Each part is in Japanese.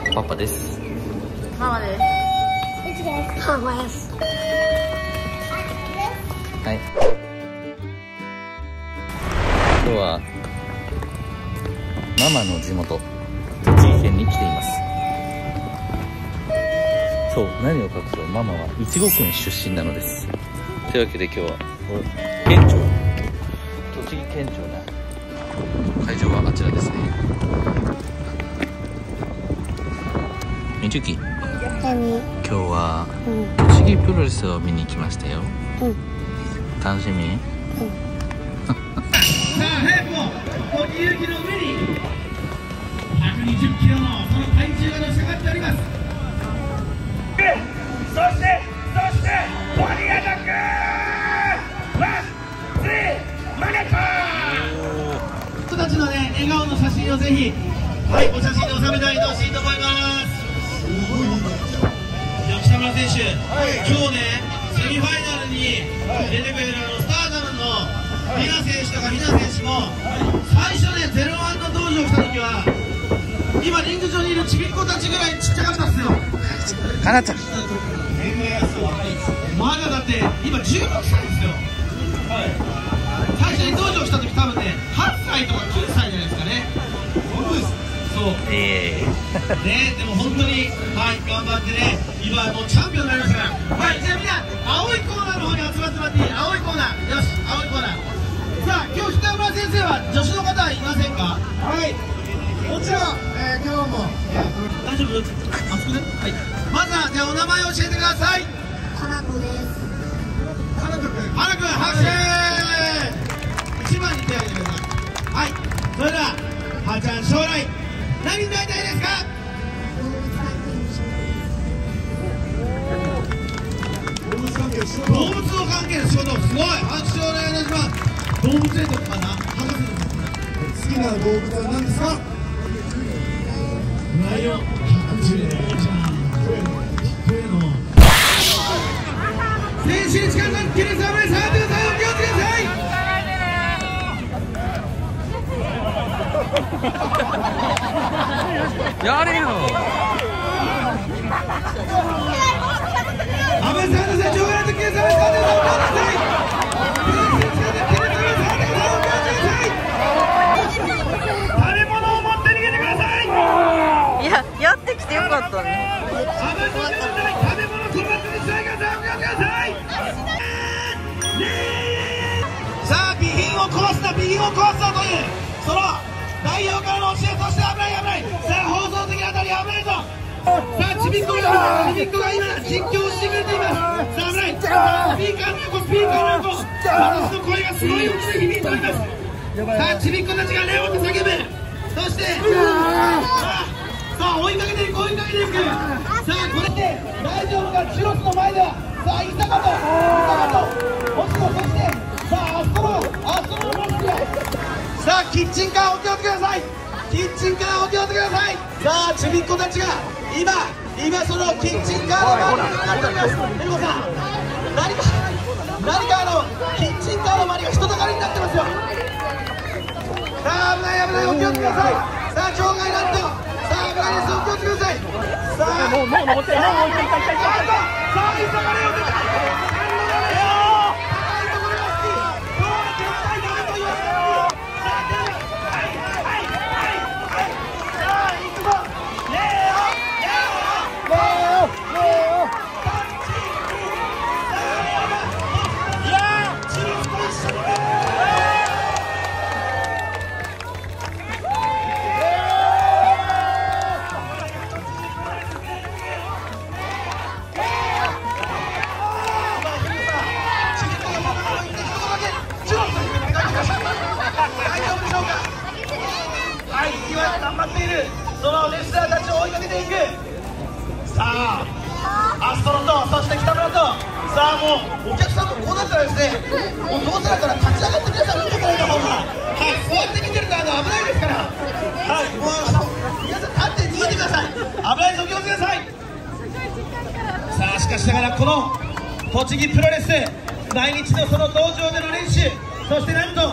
パパです。 ママです。 ママです。 はい。今日はママの地元栃木県に来ています。そう、何を隠そう、ママは越後県出身なのです。というわけで今日は県庁、栃木県庁の会場はあちらですね。みちゅき、今日は栃木プロレスを見に来ましたよ。楽しみ？ さあ早くも栃木行きの上に120キロのその体重がのしかかっております。そしてボディアタックワン、ツー、マネコー人たちのね、笑顔の写真をぜひ、はい、お写真に収めておいてほしいと思います。北村選手、今日ね、セミファイナルに出てくれるスターダムのリナ選手とかミナ選手も最初ね、01の道場来た時は今リング上にいるちびっ子たちぐらいちっちゃかったっすよ。 かなちゃんまだだって今16歳ですよ。最初に道場来た時多分ね、8歳とか9歳じゃないですかね。そうね、でも本当に、はい、頑張ってね、今もうチャンピオンになりましたから。はい、じゃあみんな青いコーナーの方に集まってもらっていい？青いコーナー、よし、青いコーナー。さあ、今日北村先生は女子の方はいませんか？はい、もちろん、今日も、大丈夫？あそこで、はい、まずはじゃあお名前を教えてください。 花子です。 花子くん、拍手。一番に手を挙げてください。はい、それでははちゃん、将来何になりたいですか？動物の関係の仕事、すごい。拍手をお願いします。動物園とかな、博士の好きな動物は何ですか？ライオン。全身力が切れさまで触ってください。お気をつけください。 やれよ。 安倍さんの社長がやってください。お気をつけください。食べ物を持って逃げてください。 いや、やってきてよかったね。 安倍さんの食べ物粗末にしないでください。お気をつけください。さあ、備品を壊すなというその代表からの教えとして危ない。さあ、放送的なあたり危ないぞ。さあ、ちびっこが今実況をしてくれています。さあ、危ない。スピーカーの横、私の声がすごい大きく響いております。さあ、ちびっこたちがレオンと叫ぶ。そしてさあ、追いかけていく。さあ、これで大丈夫か？チュロスの前ではさあ、いたかと星野、そしてさあ、アストロさあ、キッチンカーお気をつけください。さあ、ちびっ子たちが今そのキッチンカーの周りに向かっております。エリコさん、何かキッチンカーの周りが人だかりになってますよ。さあ、危ない、お気をつけください。さあ、場外なんと、さあ、危ないです、お気をつけください。さあ、もう登ってる。さあ、急がれよ。頑張っているそのレスラーたちを追いかけていく。さあ、アストロとそして北村と、さあ、もうお客さんもこうなったらですね、もうどうせだったら立ち上がって皆さん見てくれた方が、はい、座って見てると危ないですから、はい、もう皆さん立って逃げてください。危ないぞ、お気をつけください。さあ、しかしながらこの栃木プロレス毎日のその道場での練習、そしてなんと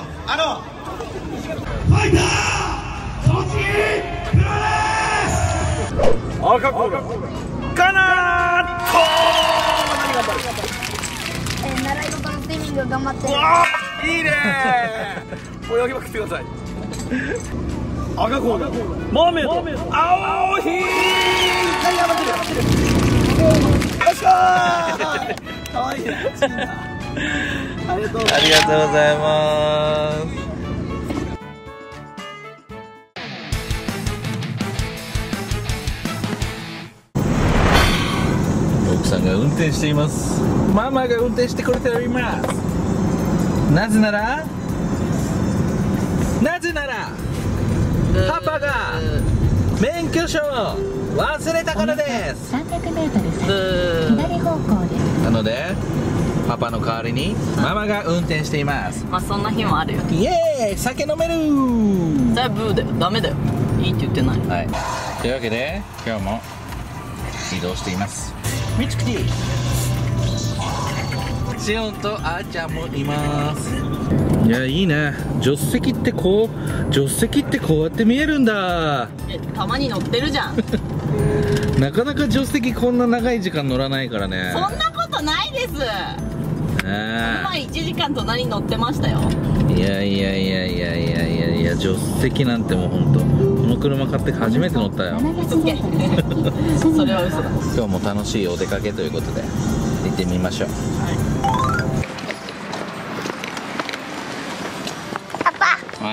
ファイター栃木プロレス。 赤コーラかなーと習い事のスイミング頑張ってる。 いいねー泳ぎまくってください。赤コーラマーメイド青ひー頑張ってるよっしゃーかわいいねありがとうございます。 奥さんが運転しています。ママが運転してくれております。なぜならパパが免許証を忘れたからです。 300m 先左方向です。 なのでパパの代わりにママが運転しています。 まあそんな日もあるよ。 イエーイ、酒飲める。 だいぶだよ、ダメだよ、いいって言ってない。 はい、というわけで今日も移動しています。みつきティシオンとあーちゃんもいます。いや、いいね。助手席ってこうやって見えるんだ。 たまに乗ってるじゃんなかなか助手席こんな長い時間乗らないからね。 そんなことないです。今1時間隣に乗ってましたよ。 いや助手席なんてもうほんとこの車買って初めて乗ったよ。 嘘つけそれは嘘だ。 今日も楽しいお出かけということで行ってみましょう。 パパ。 はい。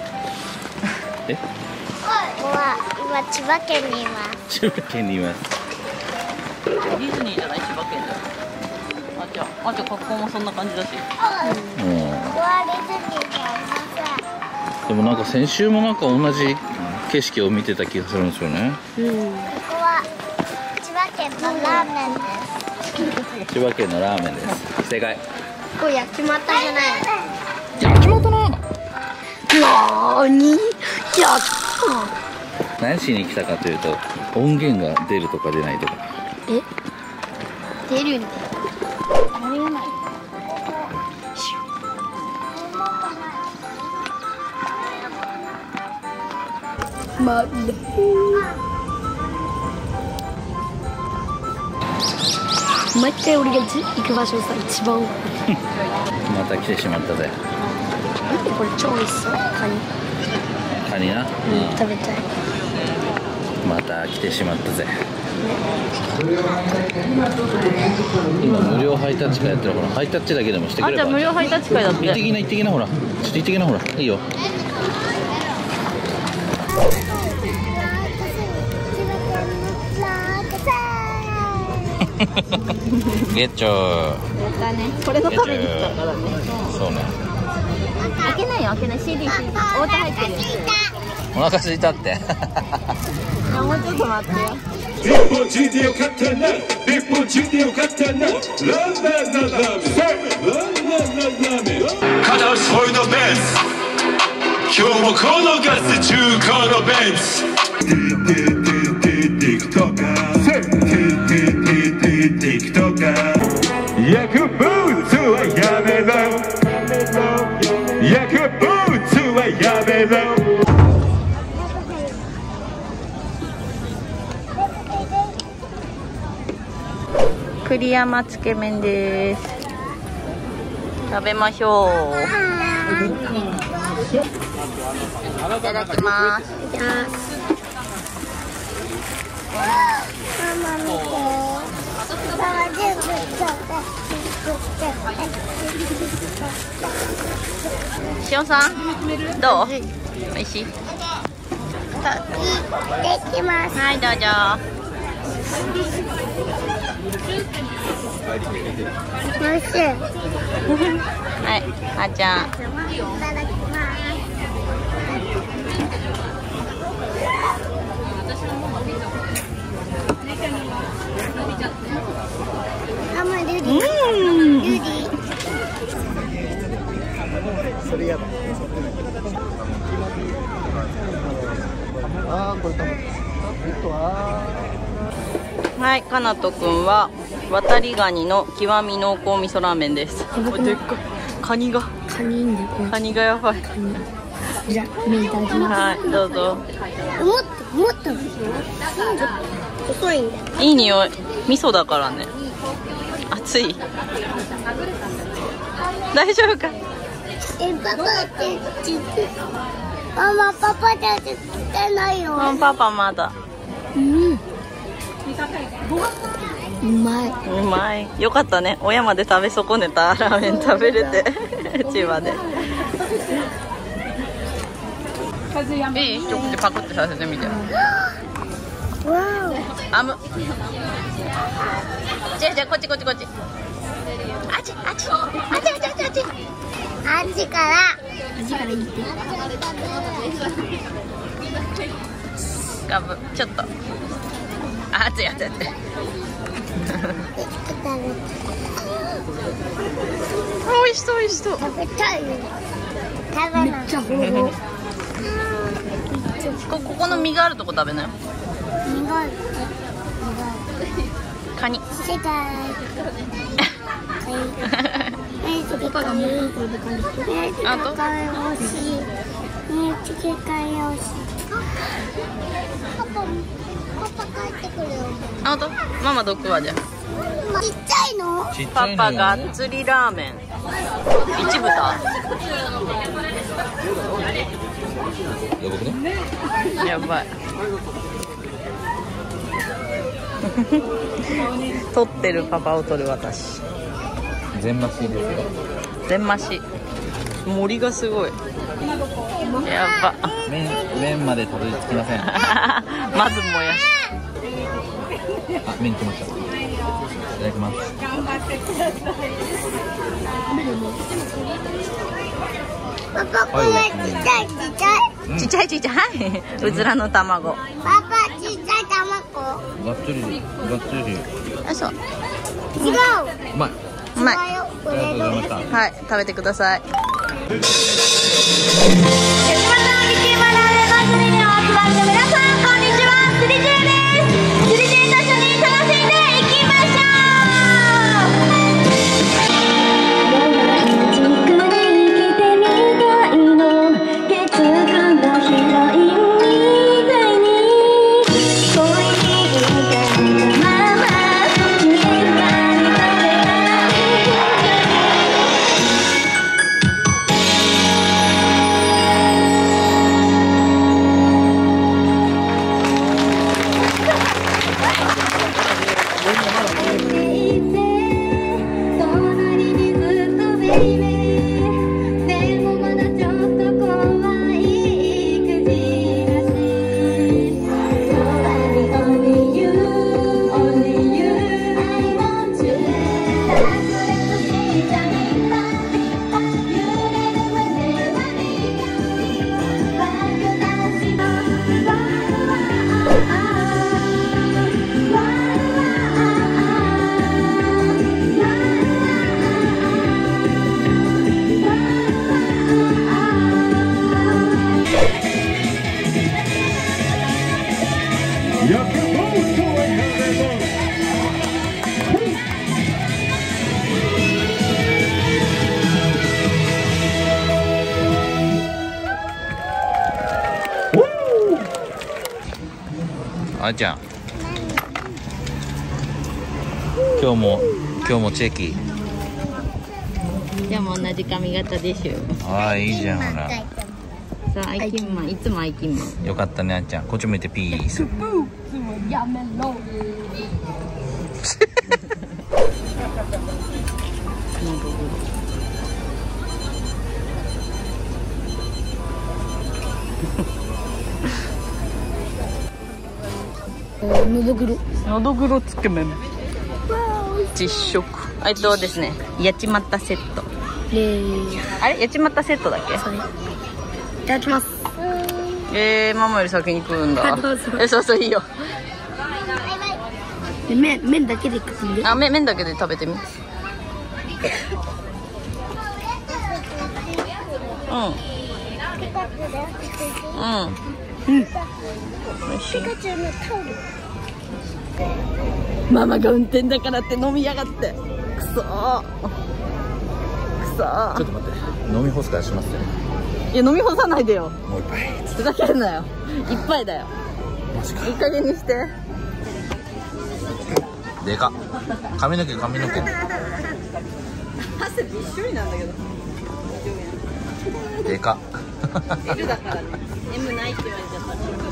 今千葉県にいます。 千葉県にいます。 ディズニーじゃない、千葉県だよ。あじゃあ格好もそんな感じだし。 ここはディズニーじゃありません。 でもなんか先週もなんか同じ景色を見てた気がするんですよね。 ここは千葉県のラーメンです。 千葉県のラーメンです。正解。 ここ焼きまたじゃない。 焼き元なの。 なに？やった。 何しに来たかというと音源が出るとか出ないとか。 出るんだよ。あれがない。毎回俺が行く場所さ一番また来てしまったぜ。 これ超美味しそう。 カニな、 食べたい。 また来てしまったぜ。今無料ハイタッチ会やってる。ほらハイタッチだけでもしてくれば。 じゃあ無料ハイタッチ会だって。 行ってきなほら。ちょっと行ってきなほら。いいよ。ゲッチョー。 やったね。これのために来たからね。 そうね。 開けないよ、開けない。CD お歌入ってるよ。 お腹空いたって。 もうちょっと待ってよ。 日本人でよかったな、日本人でよかったな。ラーメン片押しホイのベンツ、今日もこのガス中古のベンツ。薬物はやめろ、薬物はやめろ。 栗山つけ麺です。食べましょう。いただきます。しおさん、どう？美味しい？ できます。 はい、どうぞ。 美味しい。 はい、あーちゃん。 いただきます。あんまりルディ。それやだ。 はい、かなとくんは渡りガニの極み濃厚味噌ラーメンです。でっかいカニがカニがやばい。 じゃあ麺いただきます。 はい、どうぞ。 もっと遅いんだよ。 いい匂い。味噌だからね。熱い。大丈夫か。 パパって言ってママパパって言ってないよ。 パパまだ。 うまい。 うまい。よかったね。親まで食べ損ねたラーメン食べれて。千葉で。いい？一口パクってさせてみて。 わあむ。じゃあこっち。あっち。 あっちから言って。 ガブ。ちょっと。あっち。美味しそう。 食べたいよ。食べない。 ここの実があるとこ食べなよ。 苦い。 カニ。 世界。パパがもう一個で感じ。 あと。 パ帰ってくるよ。 あとママどっくわじゃ。 ちっちゃいの？ パパがっつりラーメン。一豚。 やばくね。 やばい。撮ってるパパを撮る私。 全増しですよ。 全増し。森がすごい。やば。 麺までたどり着きません。 まずもやし。 あ、麺来ました。いただきます。 パパこれちっちゃい。 ちっちゃい。うずらの卵。 パパちっちゃい卵。 がっつり。 よいしょ。 違う。 うまい。 うまい。 違うよ。これありがとうございました。 はい、食べてください。 あーちゃん。今日もチェキ。 でも同じ髪型でしょ。 ああ、いいじゃん、ほら。 さあ、アイキンマン、いつもアイキンマン。 よかったね、あーちゃん。こっち向いてピース。 やめろ。 のどぐろつけ麺。実食。ですね、やちまったセット。あれ、やちまったセットだっけ？ いただきます。 ママより先に食うんだ。 どうぞそういいよ。 麺だけで食ってみる？ あ、麺だけで食べてみ。美味しい。ママが運転だからって飲みやがって。くそー。 ちょっと待って、飲み干すからしますよ。 いや、飲み干さないでよ。 もう一杯。 ふざけんなよ。いっぱいだよ。 マジか。 いい加減にして。 でかっ。髪の毛汗びっしょりなんだけど。 でかっ。 L だからね。M ないって言われちゃった。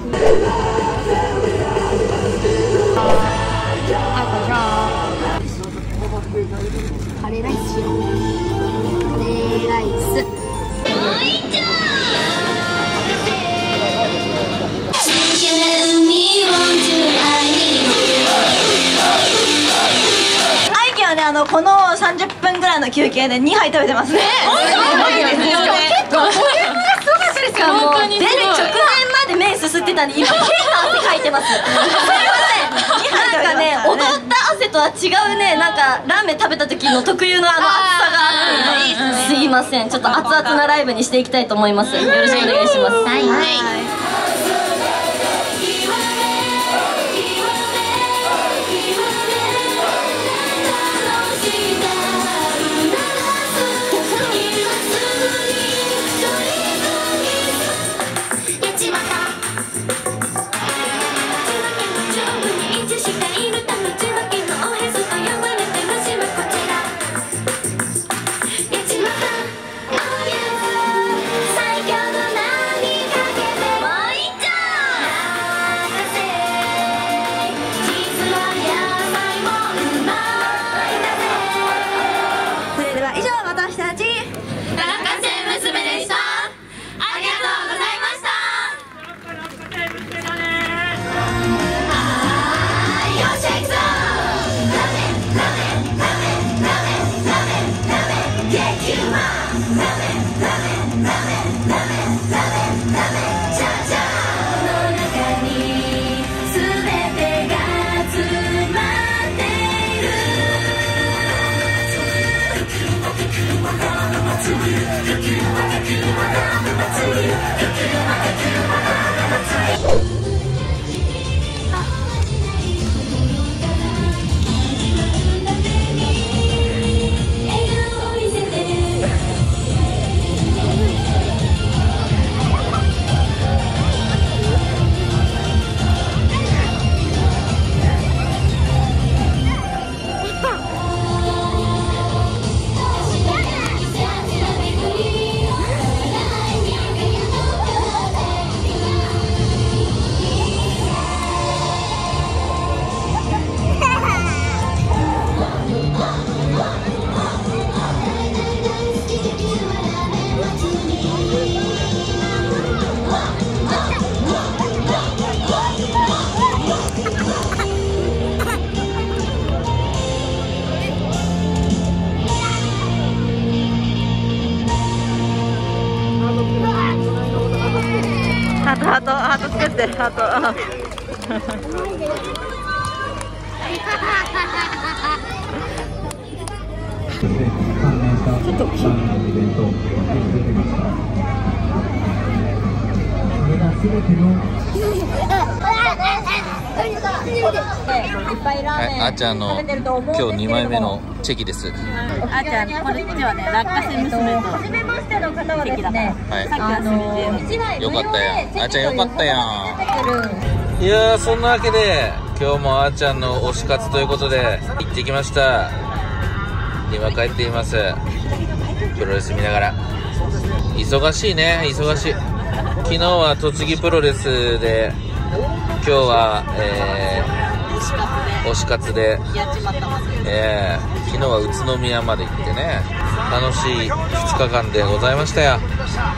カレーライスしよう。カレーライス。 この30分ぐらいの休憩で2杯食べてますね。結構ボリュームがすごかったですよ。もう出る直前まで麺すすってたんで今変な汗かいてます。すいません。なんかね、踊った汗とは違うね、なんかラーメン食べた時の特有の熱さがあって、すいません。ちょっと熱々なライブにしていきたいと思います。よろしくお願いします。はい。 ハート作ってハート。 あーちゃんの今日2枚目のチェキです。 あーちゃん、こっちはね、落花生娘と初めましての方はですね、 よかったやん。あーちゃんよかったやん。いやー、そんなわけで今日もあーちゃんの推し活ということで行ってきました。今帰っています。プロレス見ながら。忙しいね、忙しい。昨日は栃木プロレスで、今日は、推し活で、昨日は宇都宮まで行ってね、楽しい2日間でございましたよ。